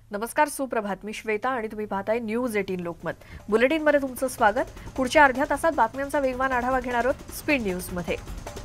नमस्कार, सुप्रभात. मी श्वेता आणि तुम्ही पाहताय न्यूज 18 लोकमत. बुलेटिनमध्ये तुमचं स्वागत. पुढच्या अर्ध्या तासात बातम्यांचा वेगवान आढावा घेणार आहोत स्पीड न्यूजमध्ये.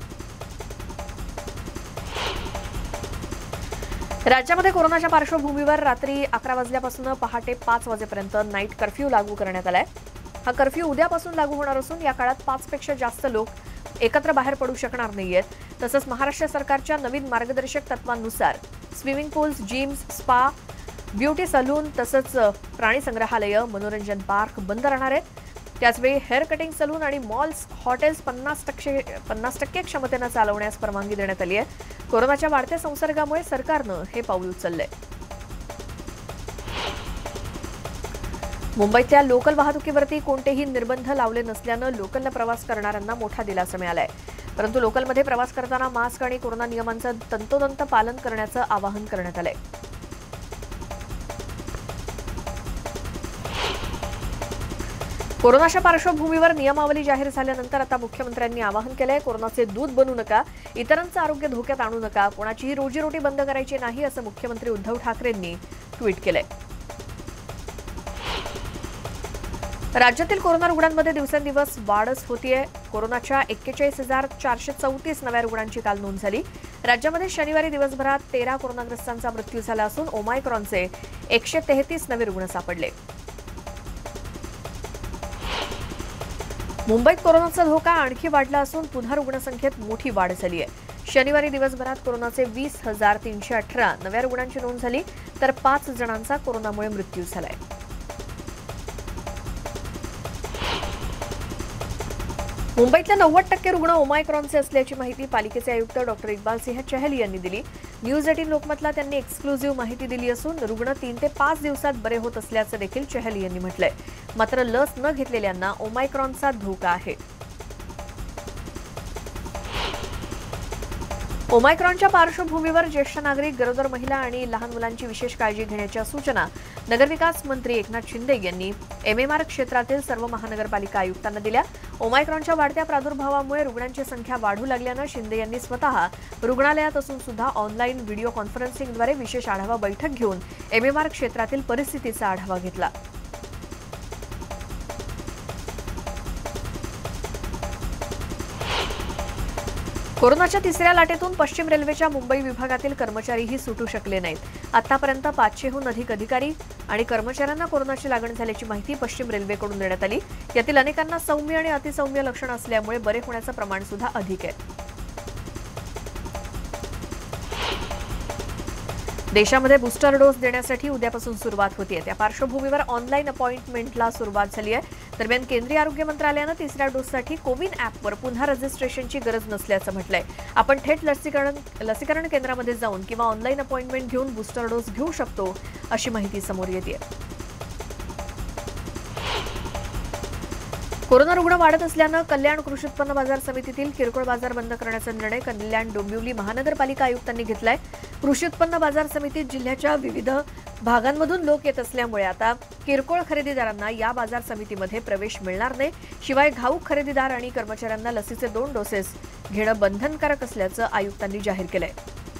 राज्यामध्ये कोरोनाच्या पार्श्वभूमीवर रात्री 11 वाजल्यापासून पहाटे 5 वाजेपर्यंत नाईट कर्फ्यू लागू करण्यात आलाय. हा कर्फ्यू उद्यापासून लागू होणार असून या काळात 5 पेक्षा जास्त लोक एकत्र बाहेर पडू शकणार नाहीयेत. तसंच महाराष्ट्र सरकारच्या नवीन मार्गदर्शक तत्वांनुसार swimming pools, gyms, spa, beauty salon तसंच प्राणी संग्रहालय, मनोरंजन पार्क बंद राहणार आहेत. त्याचवेळी हेअर कटिंग सलून आणि मॉल्स, हॉटेल्स 50% क्षमतेनं चालवण्यास परवानगी देण्यात आली आहे. कोरोनाच्या वाढत्या संसर्गामुळे सरकारनं हे पाऊल उचललंय. मुंबईतल्या लोकल वाहतुकीवरती कोणतेही निर्बंध लावले नसल्यानं लोकलनं प्रवास करणाऱ्यांना मोठा दिलासा मिळालाय. परंतु लोकलमध्ये प्रवास करताना मास्क आणि कोरोना नियमांचं तंतोतंत पालन करण्याचं आवाहन करण्यात आलंय. कोरोनाच्या पार्श्वभूमीवर नियमावली जाहीर झाल्यानंतर आता मुख्यमंत्र्यांनी आवाहन केलंय, कोरोनाचे दूत बनू नका, इतरांचं आरोग्य धोक्यात आणू नका, कोणाचीही रोजीरोटी बंद करायची नाही असं मुख्यमंत्री उद्धव ठाकरेंनी ट्विट केलंय. राज्यातील कोरोना रुग्णांमध्ये दिवसेंदिवस वाढच होतीये. कोरोनाच्या 41,434 नव्या रुग्णांची काल नोंद झाली. राज्यामध्ये शनिवारी दिवसभरात 13 कोरोनाग्रस्तांचा मृत्यू झाला असून ओमायक्रॉनचे 133 नवे रुग्ण सापडले. मुंबईत कोरोनाचा धोका आणखी वाढला असून पुन्हा रुग्णसंख्येत मोठी वाढ झाली आहे. शनिवारी दिवसभरात कोरोनाचे 20,318 नव्या रुग्णांची नोंद झाली तर 5 जणांचा कोरोनामुळे मृत्यू झालाय. मुंबईतल्या 90% रुग्ण ओमायक्रॉनचे असल्याची माहिती पालिकेचे आयुक्त डॉक्टर इक्बाल सिंह चहल यांनी दिली. न्यूज 18 लोकमतला त्यांनी एक्सक्लुझिव्ह माहिती दिली असून रुग्ण 3 ते 5 दिवसात बरे होत असल्याचं देखील चहल यांनी म्हटलंय. मात्र लस न घेतलेल्यांना ओमायक्रॉनचा धोका आहे. ओमायक्रॉनच्या पार्श्वभूमीवर ज्येष्ठ नागरिक, गरोदर महिला आणि लहान मुलांची विशेष काळजी घेण्याच्या सूचना नगरविकास मंत्री एकनाथ शिंदे यांनी एमएमआर क्षेत्रातील सर्व महानगरपालिका आयुक्तांना दिल्या. ओमायक्रॉनच्या वाढत्या प्रादुर्भावामुळे रुग्णांची संख्या वाढू लागल्यानं शिंदे यांनी स्वतः रुग्णालयात असून सुद्धा ऑनलाईन व्हिडिओ कॉन्फरन्सिंगद्वारे विशेष आढावा बैठक घेऊन एमएमआर क्षेत्रातील परिस्थितीचा आढावा घेतला. कोरोनाच्या तिसऱ्या लाटेतून पश्चिम रेल्वेच्या मुंबई विभागातील कर्मचारीही सुटू शकले नाहीत. आतापर्यंत 500हून अधिक अधिकारी आणि कर्मचाऱ्यांना कोरोनाची लागण झाल्याची माहिती पश्चिम रेल्वेकडून देण्यात आली. यातील अनेकांना सौम्य आणि अतिसौम्य लक्षणं असल्यामुळे बरे होण्याचं प्रमाण सुद्धा अधिक आहे. देशामध्ये बूस्टर डोस देण्यासाठी उद्यापासून सुरुवात होतीये. त्या पार्श्वभूमीवर ऑनलाईन अपॉइंटमेंटला सुरुवात झाली आहे. दरम्यान केंद्रीय आरोग्य मंत्रालयानं तिसऱ्या डोससाठी कोविन ॲपवर पुन्हा रजिस्ट्रेशनची गरज नसल्याचं म्हटलंय. आपण थेट लसीकरण केंद्रामध्ये जाऊन किंवा ऑनलाईन अपॉइंटमेंट घेऊन बूस्टर डोस घेऊ शकतो अशी माहिती समोर येते. कोरोना रुग्ण वाढत असल्यानं कल्याण कृषी उत्पन्न बाजार समितीतील किरकोळ बाजार बंद करण्याचा निर्णय कल्याण डोंबिवली महानगरपालिका आयुक्तांनी घेतलाय. कृषी उत्पन्न बाजार समितीत जिल्ह्याच्या विविध भागांमधून लोक येत असल्यामुळे आता किरकोळ खरेदीदारांना या बाजार समितीमध्ये प्रवेश मिळणार नाही. शिवाय घाऊक खरेदीदार आणि कर्मचाऱ्यांना लसीचे 2 डोसेस घेणं बंधनकारक असल्याचं आयुक्तांनी जाहीर केलंय.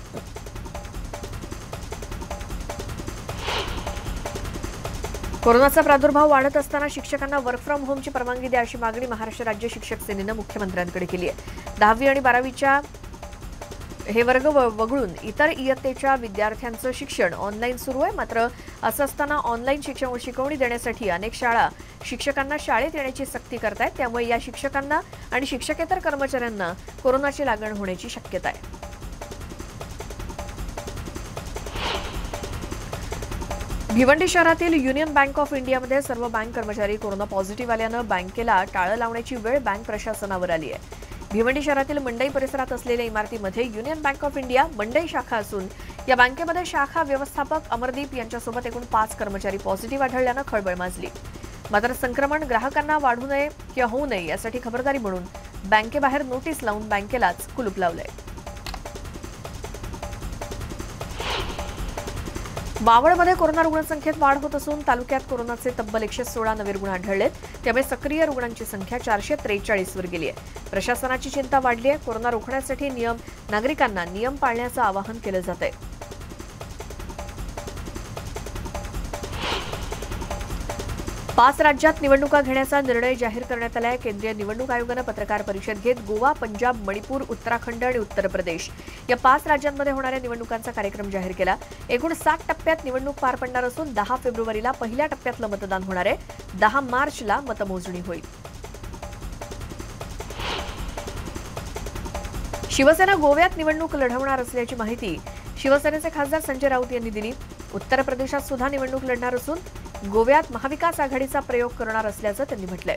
कोरोनाचा प्रादुर्भाव वाढत असताना शिक्षकांना वर्क फ्रॉम होमची परवानगी द्या अशी मागणी महाराष्ट्र राज्य शिक्षक सेनेनं मुख्यमंत्र्यांकडे केली आहे. 10वी आणि 12वीच्या हे वर्ग वगळून इतर इयत्तेच्या विद्यार्थ्यांचं शिक्षण ऑनलाईन सुरू आहे. मात्र असं असताना ऑनलाईन शिकवणी देण्यासाठी अनेक शाळा शिक्षकांना शाळेत येण्याची सक्ती करतायत. त्यामुळे या शिक्षकांना आणि शिक्षकेतर कर्मचाऱ्यांना कोरोनाची लागण होण्याची शक्यता आहे. भिवंडी शहरातील युनियन बँक ऑफ इंडियामध्ये सर्व बँक कर्मचारी कोरोना पॉझिटिव्ह आल्यानं बँकेला टाळं लावण्याची वेळ बँक प्रशासनावर आली आहे. भिवंडी शहरातील मंडई परिसरात असलेल्या इमारतीमध्ये Union Bank of India Mandai शाखा असून या बँकेमध्ये शाखा व्यवस्थापक अमरदीप यांच्यासोबत एकूण 5 कर्मचारी पॉझिटिव्ह आढळल्यानं खळबळ माजली. मात्र संक्रमण ग्राहकांना वाढू नये किंवा होऊ नये यासाठी खबरदारी म्हणून बँकेबाहेर नोटीस लावून बँकेलाच कुलूप लावलंय. बावळमध्ये कोरोना रुग्णसंख्येत वाढ होत असून तालुक्यात कोरोनाचे तब्बल 116 नवे रुग्ण आढळलेत. त्यामुळे सक्रिय रुग्णांची संख्या 443 वर गेली आहे. प्रशासनाची चिंता वाढली आहे. कोरोना रोखण्यासाठी नागरिकांना नियम पाळण्याचं आवाहन केलं जात आहे. 5 राज्यात निवडणुका घेण्याचा निर्णय जाहीर करण्यात आलाय. केंद्रीय निवडणूक आयोगानं पत्रकार परिषद घेत गोवा, पंजाब, मणिपूर, उत्तराखंड आणि उत्तर प्रदेश या 5 राज्यांमध्ये होणाऱ्या निवडणुकांचा कार्यक्रम जाहीर केला. एकूण 7 टप्प्यात निवडणूक पार पडणार असून 10 फेब्रुवारीला पहिल्या टप्प्यातलं मतदान होणार आहे. 10 मार्चला मतमोजणी होईल. शिवसेना गोव्यात निवडणूक लढवणार असल्याची माहिती शिवसेनेचे खासदार संजय राऊत यांनी दिली. उत्तर प्रदेशात सुद्धा निवडणूक लढणार असून गोव्यात महाविकास आघाडीचा प्रयोग करणार असल्याचं त्यांनी म्हटलंय.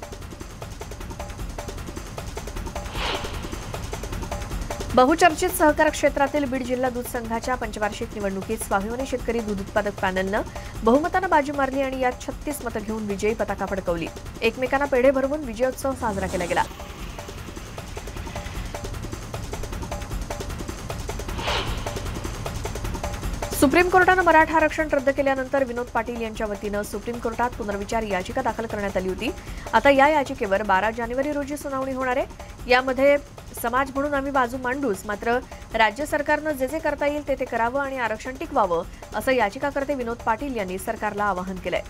बहुचर्चित सहकार क्षेत्रातील बीड जिल्हा दूध संघाच्या पंचवार्षिक निवडणुकीत स्वाभिमानी शेतकरी दूध उत्पादक पॅनलनं बहुमतानं बाजी मारली आणि यात 36 मतं घेऊन विजयी पताका फडकवली. एकमेकांना पेढे भरवून विजयोत्सव साजरा केला गेला. सुप्रीम कोर्टानं मराठा आरक्षण रद्द केल्यानंतर विनोद पाटील यांच्या वतीनं सुप्रीम कोर्टात पुनर्विचार याचिका दाखल करण्यात आली होती. आता या याचिकेवर 12 जानेवारी रोजी सुनावणी होणार आहे. यामध्ये समाज म्हणून आम्ही बाजू मांडूच, मात्र राज्य सरकारनं जे जे करता येईल ते करावं आणि आरक्षण टिकवावं असं याचिकाकर्ते विनोद पाटील यांनी सरकारला आवाहन केलंय.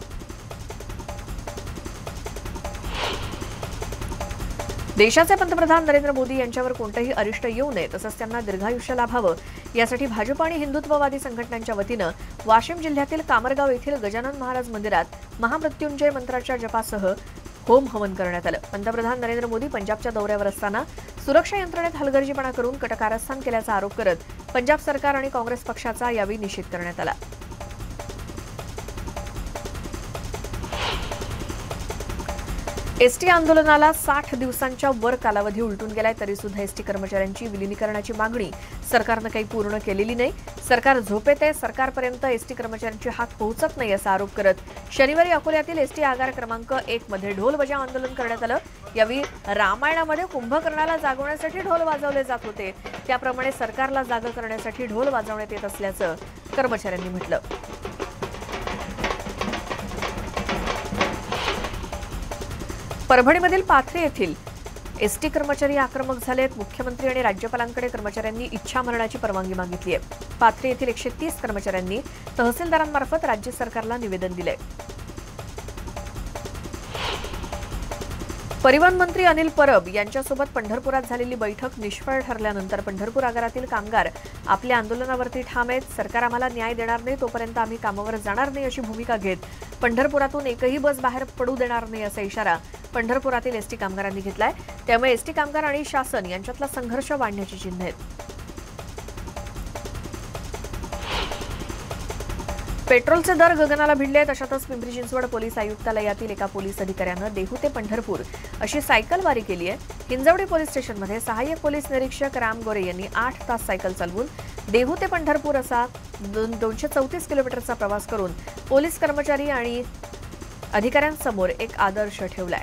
देशाचे पंतप्रधान नरेंद्र मोदी यांच्यावर कोणतेही अरिष्ट येऊ नये तसंच त्यांना दीर्घायुष्य लाभावं यासाठी भाजप आणि हिंदुत्ववादी संघटनांच्या वतीनं वाशिम जिल्ह्यातील कामरगाव येथील गजानन महाराज मंदिरात महामृत्युंजय मंत्राच्या जपासह होम हवन करण्यात आलं. पंतप्रधान नरेंद्र मोदी पंजाबच्या दौऱ्यावर असताना सुरक्षा यंत्रणेत हलगर्जीपणा करून कटकारस्थान केल्याचा आरोप करत पंजाब सरकार आणि काँग्रेस पक्षाचा यावेळी निषेध करण्यात आला. एसटी आंदोलनाला 60 दिवसांच्या वर कालावधी उलटून गेलाय. तरी सुद्धा एसटी कर्मचाऱ्यांची विलिनीकरणाची मागणी सरकारनं काही पूर्ण केलेली नाही. सरकार झोपेत आहे. सरकारपर्यंत एसटी कर्मचाऱ्यांची हाक पोहोचत नाही असा आरोप करत शनिवारी अकोल्यातील एसटी आगार क्रमांक 1 मध्ये ढोल बजाव आंदोलन करण्यात आलं. यावेळी रामायणामध्ये कुंभकर्णाला जागवण्यासाठी ढोल वाजवले जात होते, त्याप्रमाणे सरकारला जाग करण्यासाठी ढोल वाजवण्यात येत असल्याचं कर्मचाऱ्यांनी म्हटलं. परभणीमधील पाथरी येथील एसटी कर्मचारी आक्रमक झालेत. मुख्यमंत्री आणि राज्यपालांकडे कर्मचाऱ्यांनी इच्छामरणाची परवानगी मागितली आहे. पाथरी येथील 130 कर्मचाऱ्यांनी तहसीलदारांमार्फत राज्य सरकारला निवेदन दिलंय. परिवहन मंत्री अनिल परब यांच्यासोबत पंढरपुरात झालेली बैठक निष्फळ ठरल्यानंतर पंढरपूर आगारातील कामगार आपल्या आंदोलनावरती ठाम आहेत. सरकार आम्हाला न्याय देणार नाही तोपर्यंत आम्ही कामावर जाणार नाही अशी भूमिका घेत पंढरपुरातून एकही बस बाहेर पडू देणार नाही असा इशारा पंढरपुरातील एसटी कामगारांनी घेतलाय. त्यामुळे एसटी कामगार आणि शासन यांच्यातला संघर्ष वाढण्याची चिन्ह आहेत. पेट्रोलचे दर गगनाला भिडले आहेत. अशातच पिंपरी चिंचवड पोलीस आयुक्तालयातील एका पोलीस अधिकाऱ्यानं देहू ते पंढरपूर अशी सायकल वारी केली आहे. हिंजवडी पोलीस स्टेशनमध्ये सहाय्यक पोलीस निरीक्षक राम गोरे यांनी 8 तास सायकल चालवून देहू ते पंढरपूर असा 234 किलोमीटरचा प्रवास करून पोलीस कर्मचारी आणि अधिकाऱ्यांसमोर एक आदर्श ठेवलाय.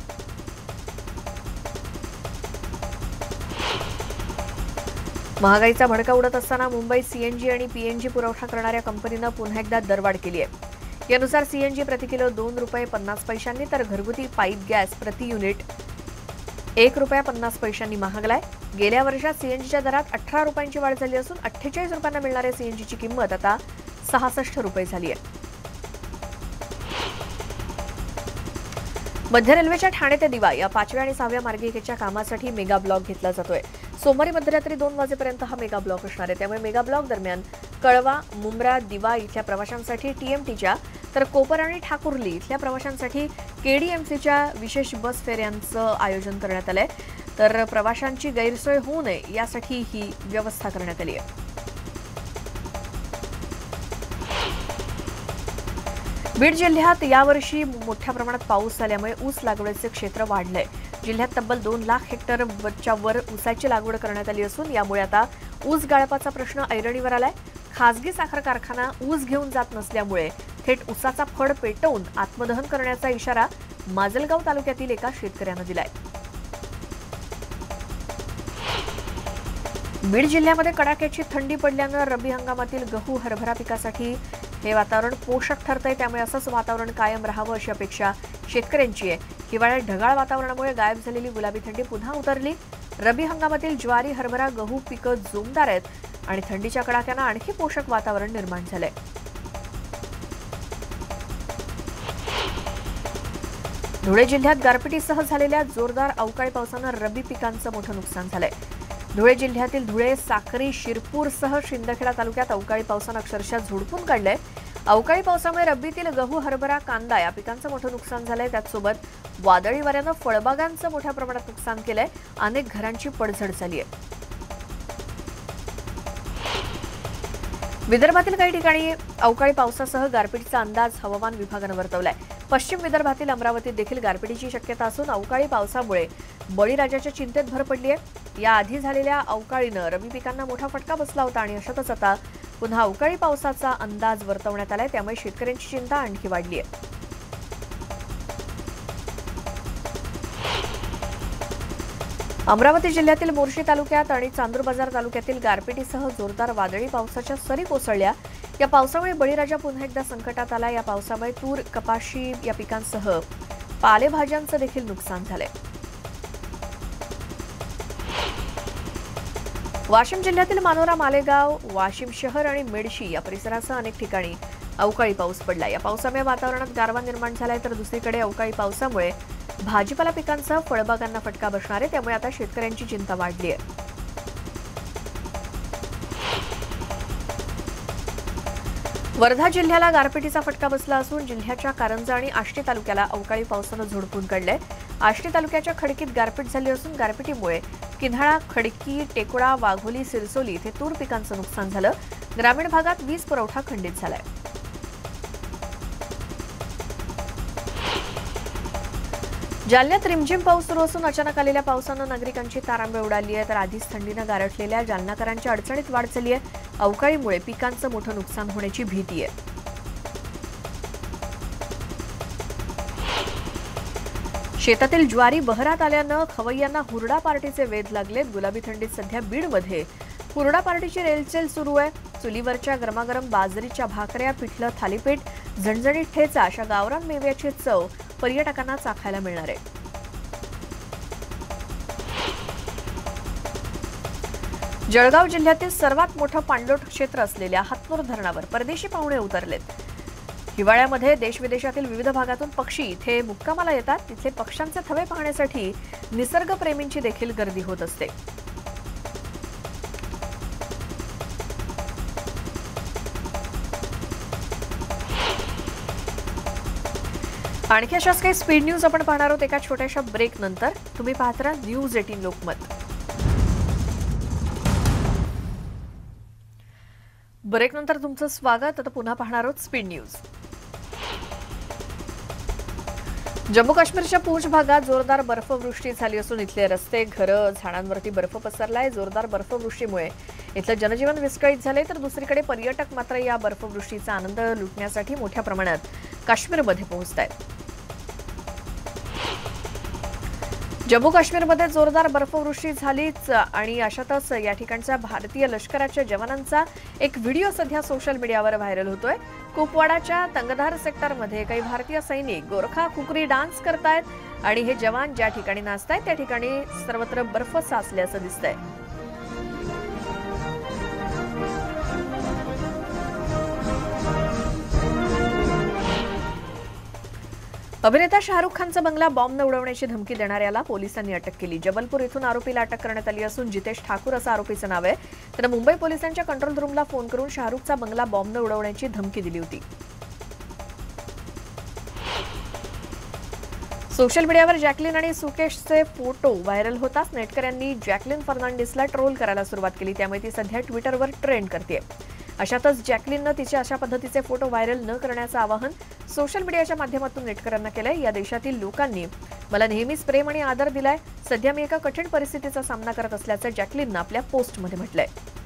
महागाईचा भडका उडत असताना मुंबईत सीएनजी आणि पीएनजी पुरवठा करणाऱ्या कंपनीनं पुन्हा एकदा दरवाढ केली आहे. यानुसार सीएनजी प्रति किलो ₹2.50 तर घरगुती पाईप गॅस प्रति युनिट ₹1.50 महागलाय. गेल्या वर्षात सीएनजीच्या दरात 18 रुपयांची वाढ झाली असून 48 रुपयांना मिळणाऱ्या सीएनजीची किंमत आता ₹66 झाली आहे. मध्य रेल्वेच्या ठाणे ते दिवा या 5व्या आणि 6व्या मार्गिकेच्या कामासाठी मेगा ब्लॉक घेतला जातोय. सोमवारी मध्यरात्री 2 वाजेपर्यंत हा मेगा ब्लॉक असणार आहे. त्यामुळे मेगा ब्लॉक दरम्यान कळवा, मुंब्रा, दिवा इथल्या प्रवाशांसाठी टीएमटीच्या तर कोपर आणि ठाकुर्ली इथल्या प्रवाशांसाठी केडीएमसीच्या विशेष बस फेऱ्यांचं आयोजन करण्यात आलंय. तर प्रवाशांची गैरसोय होऊ नये यासाठी ही व्यवस्था करण्यात आली आहे. बीड जिल्ह्यात यावर्षी मोठ्या प्रमाणात पाऊस झाल्यामुळे ऊस लागवडीचे क्षेत्र वाढलंय. जिल्ह्यात तब्बल 2 लाख हेक्टरच्या वर ऊसाची लागवड करण्यात आली असून यामुळे आता ऊस गाळपाचा प्रश्न ऐरणीवर आलाय. खासगी साखर कारखाना ऊस घेऊन जात नसल्यामुळे थेट ऊसाचा फड पेटवून आत्मदहन करण्याचा इशारा माजलगाव तालुक्यातील एका शेतकऱ्यानं दिलाय. बीड जिल्ह्यामध्ये कडाक्याची थंडी पडल्यानं रब्बी हंगामातील गहू, हरभरा पिकासाठी हे वातावरण पोषक ठरतंय. त्यामुळे असंच वातावरण कायम राहावं अशी अपेक्षा शेतकऱ्यांची आहे. हिवाळ्यात ढगाळ वातावरणामुळे गायब झालेली गुलाबी थंडी पुन्हा उतरली. रब्बी हंगामातील ज्वारी, हरभरा, गहू पिकं जोमदार आहेत आणि थंडीच्या कडाक्यानं आणखी पोषक वातावरण निर्माण झालंय. धुळे जिल्ह्यात गारपिटीसह झालेल्या जोरदार अवकाळी पावसानं रब्बी पिकांचं मोठं नुकसान झालंय। धुळे जिल्ह्यातील धुळे, साक्री, शिरपूरसह शिंदखेडा तालुक्यात अवकाळी पावसानं अक्षरशः झोडपून काढलंय। अवकाळी पावसामुळे रब्बीतील गहू, हरभरा, कांदा या पिकांचं मोठं नुकसान झालंय। त्याचसोबत वादळी वाऱ्यानं फळबागांचं मोठ्या प्रमाणात नुकसान केलंय। अनेक घरांची पडझड झाली आहे। विदर्भातील काही ठिकाणी अवकाळी पावसासह गारपिटीचा अंदाज हवामान विभागानं वर्तवलाय। पश्चिम विदर्भातील अमरावतीत देखील गारपिटीची शक्यता असून अवकाळी पावसामुळे बळीराजाच्या चिंतेत भर पडली आहे। याआधी झालेल्या अवकाळीनं रब्बी पिकांना मोठा फटका बसला होता आणि अशातच आता पुन्हा अवकाळी पावसाचा अंदाज वर्तवण्यात आलाय, त्यामुळे शेतकऱ्यांची चिंता आणखी वाढली आहे। अमरावती जिल्ह्यातील मोर्शी तालुक्यात आणि चांदूर बाजार तालुक्यातील गारपिटीसह जोरदार वादळी पावसाच्या सरी कोसळल्या। या पावसामुळे बळीराजा पुन्हा एकदा संकटात आला। या पावसामुळे तूर, कपाशी या पिकांसह पालेभाज्यांचं देखील नुकसान झालंय। वाशिम जिल्ह्यातील मानोरा, मालेगाव, वाशिम शहर आणि मेडशी या परिसरासह अनेक ठिकाणी अवकाळी पाऊस पडला। या पावसामुळे वातावरणात गारवा निर्माण झालाय, तर दुसरीकडे अवकाळी पावसामुळे भाजीपाला पिकांसह फळबागांना फटका बसणार आहे, त्यामुळे आता शेतकऱ्यांची चिंता वाढली आहे। वर्धा जिल्ह्याला गारपिटीचा फटका बसला असून जिल्ह्याच्या कारंजा आणि आष्टी तालुक्याला अवकाळी पावसानं झोडपून काढलंय। आष्टी तालुक्याच्या खडकीत गारपीट झाली असून गारपिटीमुळे किन्हाळा, खडकी, टेकोडा, वाघोली, सिरसोली इथे तूर पिकांचं नुकसान झालं। ग्रामीण भागात वीज पुरवठा खंडित झालाय। जालन्यात रिमझिम पाऊस सुरू असून अचानक आलेल्या पावसानं नागरिकांची तारांबळ उडाली आहे, तर आधीच थंडीनं गारठलेल्या जालनाकरांच्या अडचणीत वाढ झाली आहे। अवकाळीमुळे पिकांचं मोठं नुकसान होण्याची भीती आहे। शेतातील ज्वारी बहरात आल्यानं खवय्यांना हुरडा पार्टीचे वेध लागलेत। गुलाबी थंडीत सध्या बीडमध्ये हुरडा पार्टीची रेलचेल सुरू आहे। चुलीवरच्या गरमागरम बाजरीच्या भाकऱ्या, पिठलं थालीपीठ, झणझणीत ठेचा अशा गावरान मेव्याची चव पर्यटकांना चाखायला मिळणार आहे। जळगाव जिल्ह्यातील सर्वात मोठं पाणलोट क्षेत्र असलेल्या हातनूर धरणावर परदेशी पाहुणे उतरलेत। हिवाळ्यामध्ये देशविदेशातील विविध भागातून पक्षी इथे मुक्कामाला येतात। तिथले पक्ष्यांचे थवे पाहण्यासाठी निसर्गप्रेमींची देखील गर्दी होत असते। आणखी अशाच काही स्पीड न्यूज आपण पाहणार आहोत एका छोट्याशा ब्रेक नंतर। तुम्ही पाहत राहा न्यूज 18 लोकमत। ब्रेक नंतर तुमचं स्वागत। आता पुन्हा पाहणार आहोत स्पीड न्यूज। जम्मू काश्मीरच्या पूंछ भागात जोरदार बर्फवृष्टी झाली असून इथले रस्ते, घरं, झाडांवरती बर्फ पसरलाय। जोरदार बर्फवृष्टीमुळे इथलं जनजीवन विस्कळीत झालंय, तर दुसरीकडे पर्यटक मात्र या बर्फवृष्टीचा आनंद लुटण्यासाठी मोठ्या प्रमाणात काश्मीरमध्ये पोहोचतायत। जम्मू काश्मीरमध्ये जोरदार बर्फवृष्टी झालीच आणि अशातच या ठिकाणच्या भारतीय लष्कराच्या जवानांचा एक व्हिडिओ सध्या सोशल मीडियावर व्हायरल होतोय। कुपवाडाच्या तंगधार सेक्टरमध्ये काही भारतीय सैनिक गोरखा खुकरी डान्स करतायत आणि हे जवान ज्या ठिकाणी नाचतायत त्या ठिकाणी सर्वत्र बर्फ साचल्याचं दिसतंय। अभिनेता शाहरुख खानचा बंगला बॉम्बनं उडवण्याची धमकी देणाऱ्याला पोलिसांनी अटक केली। जबलपूर इथून आरोपीला अटक करण्यात आली असून जितेश ठाकूर असं आरोपीचं नाव आहे। त्यानं मुंबई पोलिसांच्या कंट्रोल रूमला फोन करून शाहरुखचा बंगला बॉम्बनं उडवण्याची धमकी दिली होती। सोशल मीडियावर जॅकलिन आणि सुकेशचे फोटो व्हायरल होताच नेटकऱ्यांनी जॅकलिन फर्नांडिसला ट्रोल करायला सुरुवात केली, त्यामुळे ती सध्या ट्विटरवर ट्रेंड करतेय। अशातच जॅकलिननं तिचे अशा पद्धतीचे फोटो व्हायरल न करण्याचं आवाहन सोशल मीडियाच्या माध्यमातून नेटकऱ्यांना केलंय। या देशातील लोकांनी मला नेहमीच प्रेम आणि आदर दिलाय। सध्या मी एका कठीण परिस्थितीचा सामना करत असल्याचं जॅकलिननं आपल्या पोस्टमध्ये म्हटलंय।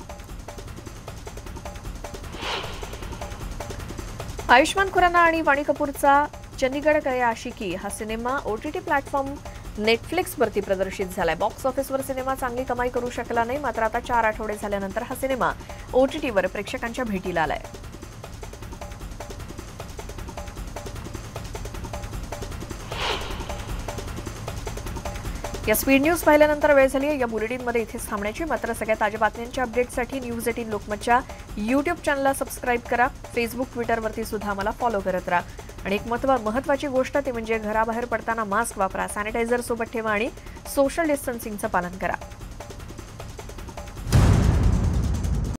आयुष्मान खुराना आणि वाणी कपूरचा चंदीगड गया आशिकी हा सिनेमा OTT प्लॅटफॉर्म नेटफ्लिक्सवरती प्रदर्शित झालाय। बॉक्स ऑफिसवर सिनेमा चांगली कमाई करू शकला नाही, मात्र आता 4 आठवडे झाल्यानंतर हा सिनेमा OTTवर प्रेक्षकांच्या भेटीला आलाय। या स्पीड न्यूज पाहिल्यानंतर वेळ झाली आहे या बुलेटिनमध्ये इथेच थांबण्याची। मात्र सगळ्या ताज्या बातम्यांच्या अपडेटसाठी न्यूज 18 लोकमतच्या YouTube चॅनलला सबस्क्राईब करा। फेसबुक, ट्विटरवरती सुद्धा आम्हाला फॉलो करत राहा। आणि एक महत्त्वाची गोष्ट ती म्हणजे घराबाहेर पडताना मास्क वापरा, सॅनिटायझर सोबत ठेवा आणि सोशल डिस्टन्सिंगचं पालन करा.